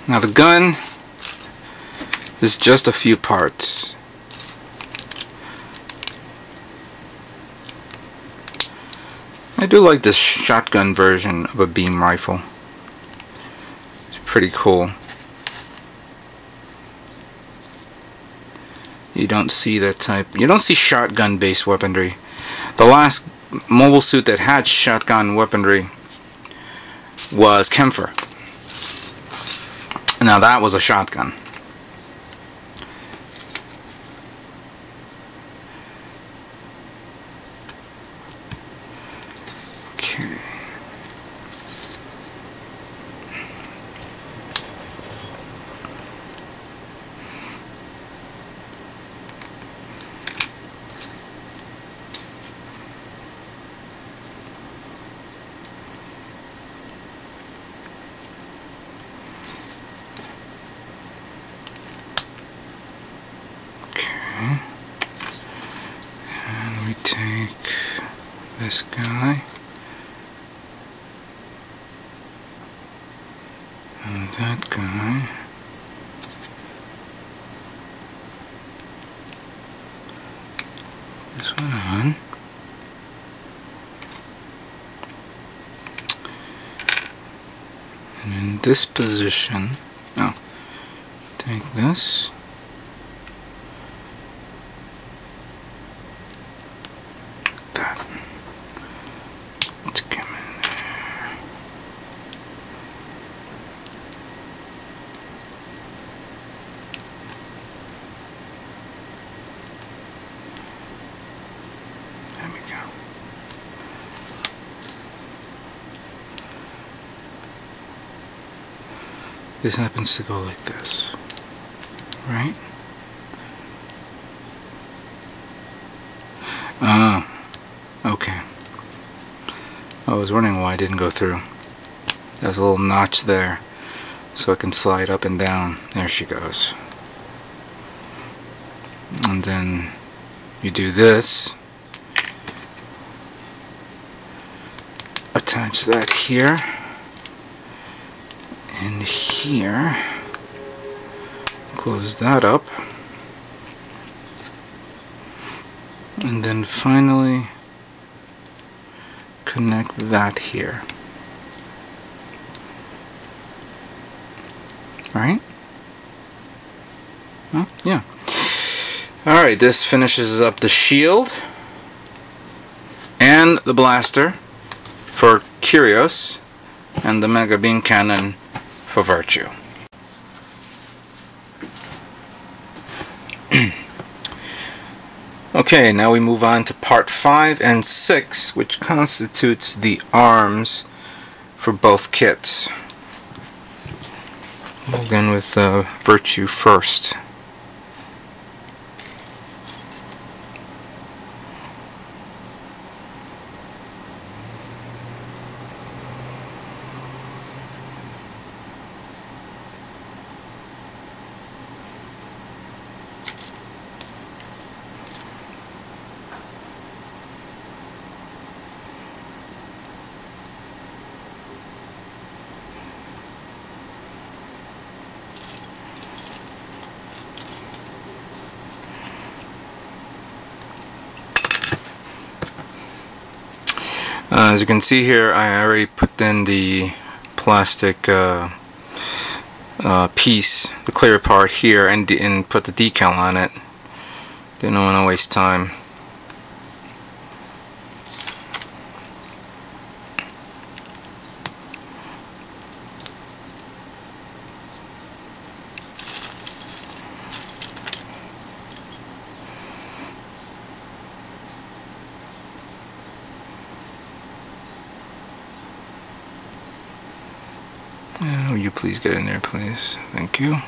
Now the gun is just a few parts. I do like this shotgun version of a beam rifle. It's pretty cool. You don't see that type. You don't see shotgun based weaponry. The last mobile suit that had shotgun weaponry was Kempfer. Now that was a shotgun. Okay. And we take this guy and that guy. This one on. And in this position, take this. This happens to go like this, right? Okay. I was wondering why I didn't go through. There's a little notch there, so I can slide up and down. There she goes. And then you do this. Attach that here. And here, close that up, and then finally connect that here. Right? Huh? Yeah. Alright, this finishes up the shield and the blaster for Kyrios and the Mega Beam Cannon for Virtue. Okay, now we move on to part 5 and 6, which constitutes the arms for both kits. We'll begin with Virtue first. As you can see here, I already put in the plastic piece, the clear part here, and put the decal on it. Didn't want to waste time. Will you please get in there, please? Thank you.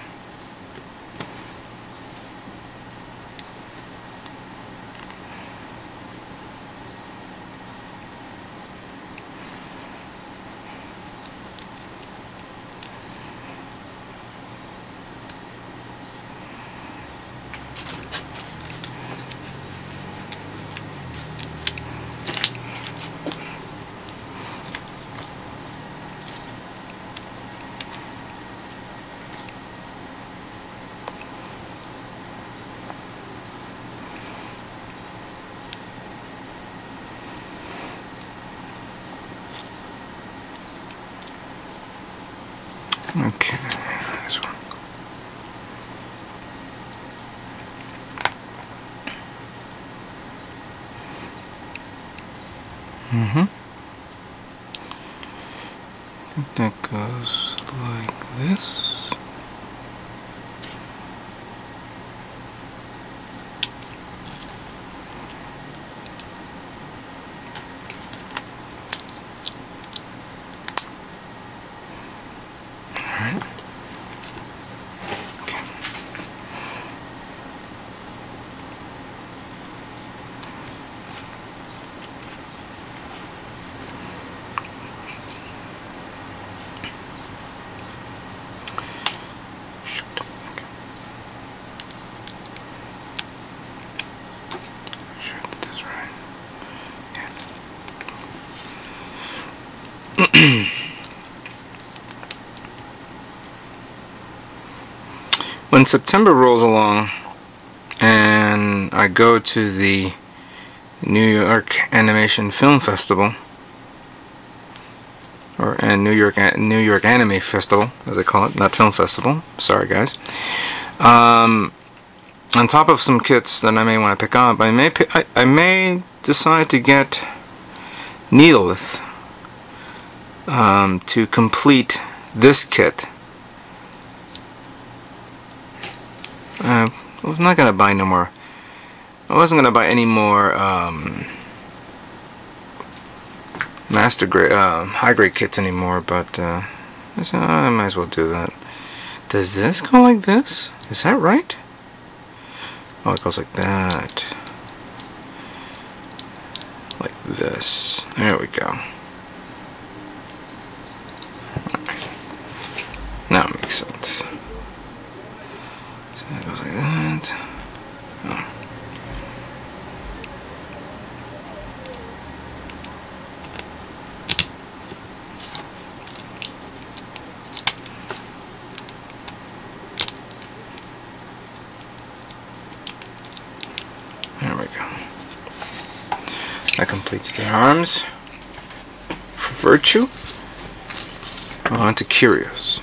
Okay, this one. I think that goes like this. Alright. Okay. When September rolls along and I go to the New York Animation Film Festival, and New York Anime Festival, as they call it, not Film Festival. Sorry, guys. On top of some kits that I may want to pick up, I may decide to get Needleth to complete this kit. I was not gonna buy no more. I wasn't gonna buy any more master grade, high grade kits anymore, but I said I might as well do that. Does this go like this? Is that right? Oh, it goes like that. Like this. There we go. Now it makes sense. That goes like that. Oh. There we go. That completes the arms for Virtue. On to Kyrios.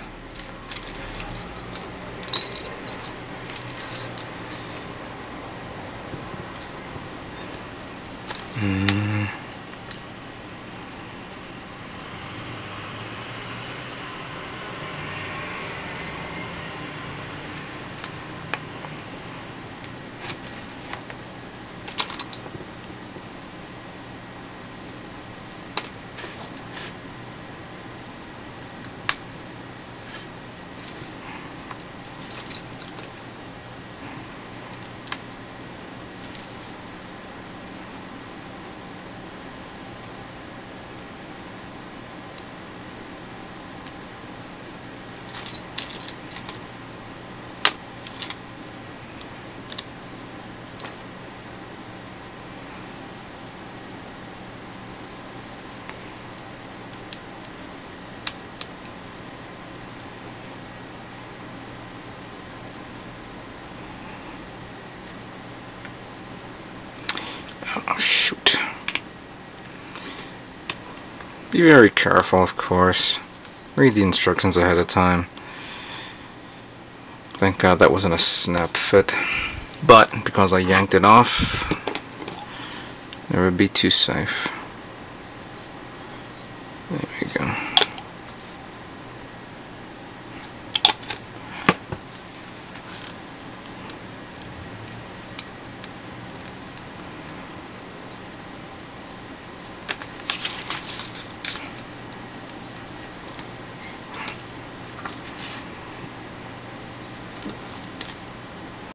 Oh, shoot. Be very careful, of course. Read the instructions ahead of time. Thank God that wasn't a snap fit. But, because I yanked it off, it would be too safe. There we go.